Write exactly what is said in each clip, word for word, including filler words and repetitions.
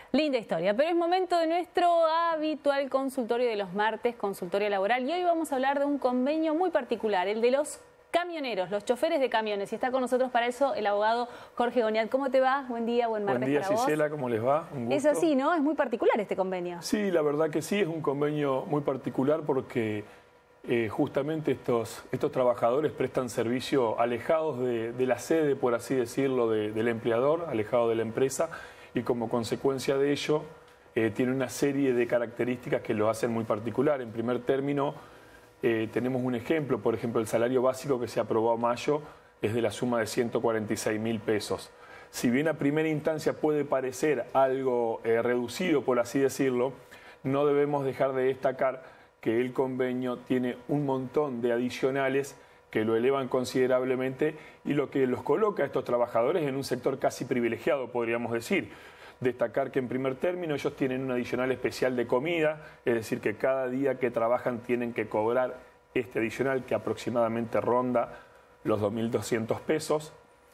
Linda historia, pero es momento de nuestro habitual consultorio de los martes, consultorio laboral, y hoy vamos a hablar de un convenio muy particular, el de los camioneros, los choferes de camiones. Y está con nosotros para eso el abogado Jorge Goniat. ¿Cómo te va? Buen día, buen martes Buen día, para vos. Gisela, ¿cómo les va? Un gusto. Es así, ¿no? Es muy particular este convenio. Sí, la verdad que sí, es un convenio muy particular porque eh, justamente estos, estos trabajadores prestan servicio alejados de, de la sede, por así decirlo, de, del empleador, alejados de la empresa, y como consecuencia de ello eh, tiene una serie de características que lo hacen muy particular. En primer término, eh, tenemos un ejemplo, por ejemplo, el salario básico que se aprobó a mayo es de la suma de ciento cuarenta y seis mil pesos. Si bien a primera instancia puede parecer algo eh, reducido, por así decirlo, no debemos dejar de destacar que el convenio tiene un montón de adicionales que lo elevan considerablemente y lo que los coloca a estos trabajadores en un sector casi privilegiado, podríamos decir. Destacar que en primer término ellos tienen un adicional especial de comida, es decir, que cada día que trabajan tienen que cobrar este adicional que aproximadamente ronda los dos mil doscientos pesos.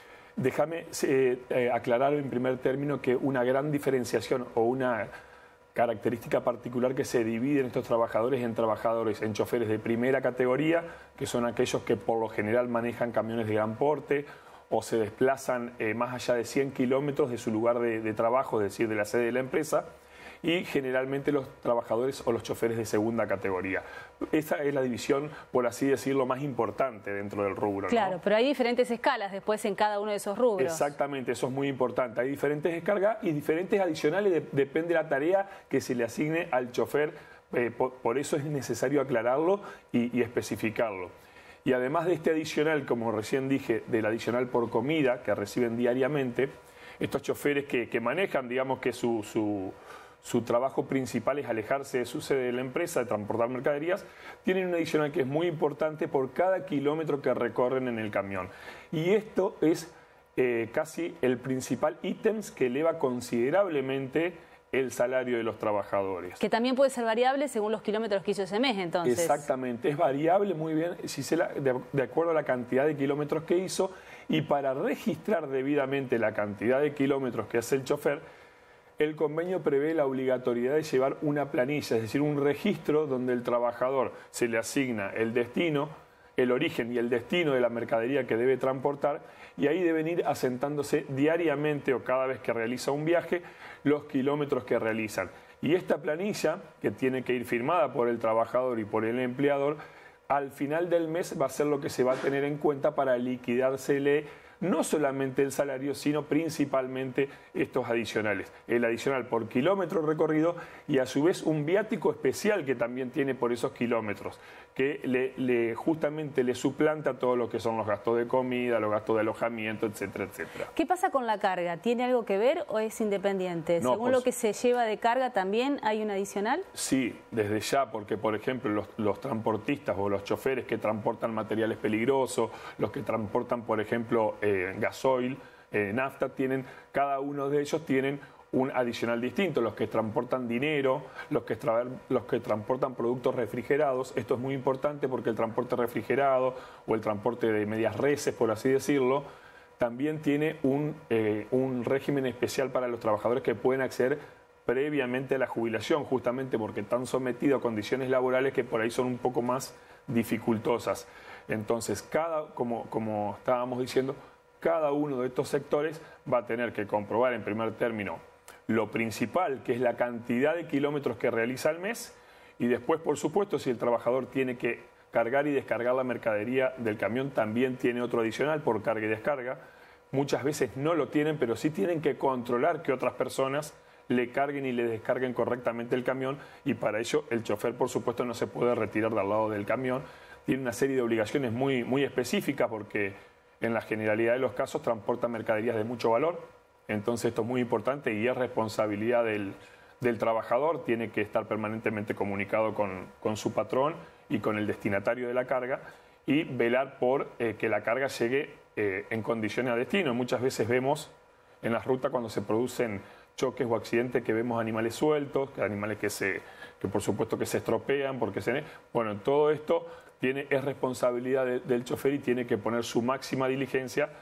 Déjame eh, eh, aclarar en primer término que una gran diferenciación o una característica particular que se dividen estos trabajadores en trabajadores, en choferes de primera categoría, que son aquellos que por lo general manejan camiones de gran porte o se desplazan eh, más allá de cien kilómetros de su lugar de, de trabajo, es decir, de la sede de la empresa, y generalmente los trabajadores o los choferes de segunda categoría. Esa es la división, por así decirlo, más importante dentro del rubro. Claro, ¿no? pero hay diferentes escalas después en cada uno de esos rubros. Exactamente, eso es muy importante. Hay diferentes descargas y diferentes adicionales, de, depende de la tarea que se le asigne al chofer. Eh, por, por eso es necesario aclararlo y, y especificarlo. Y además de este adicional, como recién dije, del adicional por comida que reciben diariamente, estos choferes que, que manejan, digamos que su... su Su trabajo principal es alejarse de su sede de la empresa, de transportar mercaderías, tienen un adicional que es muy importante por cada kilómetro que recorren en el camión. Y esto es eh, casi el principal ítem que eleva considerablemente el salario de los trabajadores. Que también puede ser variable según los kilómetros que hizo ese mes, entonces. Exactamente, es variable muy bien, Gisela, de, de acuerdo a la cantidad de kilómetros que hizo, y para registrar debidamente la cantidad de kilómetros que hace el chofer, el convenio prevé la obligatoriedad de llevar una planilla, es decir, un registro donde el trabajador se le asigna el destino, el origen y el destino de la mercadería que debe transportar, y ahí deben ir asentándose diariamente o cada vez que realiza un viaje los kilómetros que realizan. Y esta planilla, que tiene que ir firmada por el trabajador y por el empleador, al final del mes va a ser lo que se va a tener en cuenta para liquidársele no solamente el salario, sino principalmente estos adicionales. El adicional por kilómetro recorrido y a su vez un viático especial que también tiene por esos kilómetros, que le, le justamente le suplanta todo lo que son los gastos de comida, los gastos de alojamiento, etcétera, etcétera. ¿Qué pasa con la carga? ¿Tiene algo que ver o es independiente? No, Según pues, lo que se lleva de carga, ¿también hay un adicional? Sí, desde ya, porque por ejemplo los, los transportistas o los choferes que transportan materiales peligrosos, los que transportan por ejemplo eh, gasoil, eh, nafta, tienen, cada uno de ellos tienen un adicional distinto, los que transportan dinero, los que, los que transportan productos refrigerados. Esto es muy importante porque el transporte refrigerado o el transporte de medias reses, por así decirlo, también tiene un, eh, un régimen especial para los trabajadores que pueden acceder previamente a la jubilación, justamente porque están sometidos a condiciones laborales que por ahí son un poco más dificultosas. Entonces, cada, como, como estábamos diciendo, cada uno de estos sectores va a tener que comprobar en primer término lo principal, que es la cantidad de kilómetros que realiza al mes, y después, por supuesto, si el trabajador tiene que cargar y descargar la mercadería del camión, también tiene otro adicional por carga y descarga. Muchas veces no lo tienen, pero sí tienen que controlar que otras personas le carguen y le descarguen correctamente el camión, y para ello el chofer, por supuesto, no se puede retirar del lado del camión. Tiene una serie de obligaciones muy, muy específicas porque en la generalidad de los casos transporta mercaderías de mucho valor. Entonces esto es muy importante y es responsabilidad del, del trabajador. Tiene que estar permanentemente comunicado con, con su patrón y con el destinatario de la carga y velar por eh, que la carga llegue eh, en condiciones a destino. Muchas veces vemos en las rutas cuando se producen choques o accidentes que vemos animales sueltos, que animales que se que por supuesto que se estropean, porque se bueno, todo esto tiene es responsabilidad de, del chofer y tiene que poner su máxima diligencia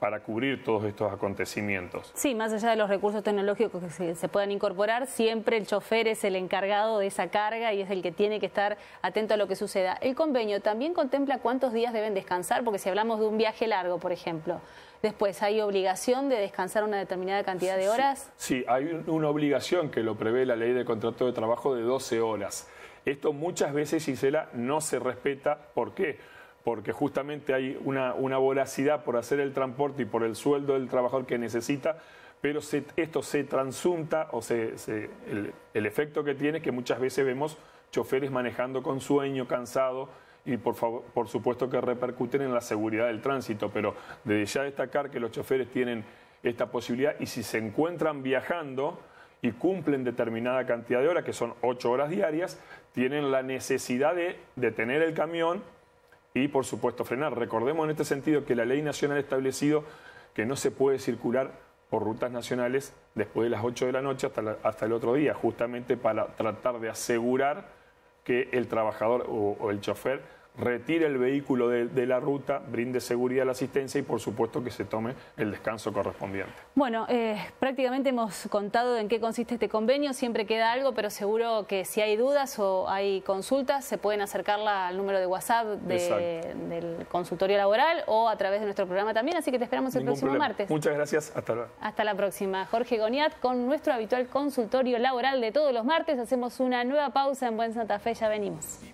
para cubrir todos estos acontecimientos. Sí, más allá de los recursos tecnológicos que se, se puedan incorporar, siempre el chofer es el encargado de esa carga y es el que tiene que estar atento a lo que suceda. ¿El convenio también contempla cuántos días deben descansar? Porque si hablamos de un viaje largo, por ejemplo, después hay obligación de descansar una determinada cantidad de horas. Sí, sí, hay una obligación que lo prevé la ley de contrato de trabajo de doce horas. Esto muchas veces, Gisela, no se respeta. ¿Por qué? Porque justamente hay una, una voracidad por hacer el transporte y por el sueldo del trabajador que necesita, pero se, esto se transunta o se, se, el, el efecto que tiene es que muchas veces vemos choferes manejando con sueño, cansado, y por, favor, por supuesto que repercuten en la seguridad del tránsito, pero desde ya destacar que los choferes tienen esta posibilidad y si se encuentran viajando y cumplen determinada cantidad de horas, que son ocho horas diarias, tienen la necesidad de detener el camión y, por supuesto, frenar. Recordemos en este sentido que la ley nacional ha establecido que no se puede circular por rutas nacionales después de las ocho de la noche hasta, la, hasta el otro día, justamente para tratar de asegurar que el trabajador o, o el chofer retire el vehículo de, de la ruta, brinde seguridad a la asistencia y por supuesto que se tome el descanso correspondiente. Bueno, eh, prácticamente hemos contado en qué consiste este convenio, siempre queda algo, pero seguro que si hay dudas o hay consultas se pueden acercarla al número de WhatsApp de, del consultorio laboral o a través de nuestro programa también, así que te esperamos el Ningún próximo problema. martes. Muchas gracias, hasta luego. Hasta la próxima. Jorge Goniat con nuestro habitual consultorio laboral de todos los martes. Hacemos una nueva pausa en Buen Santa Fe, ya venimos.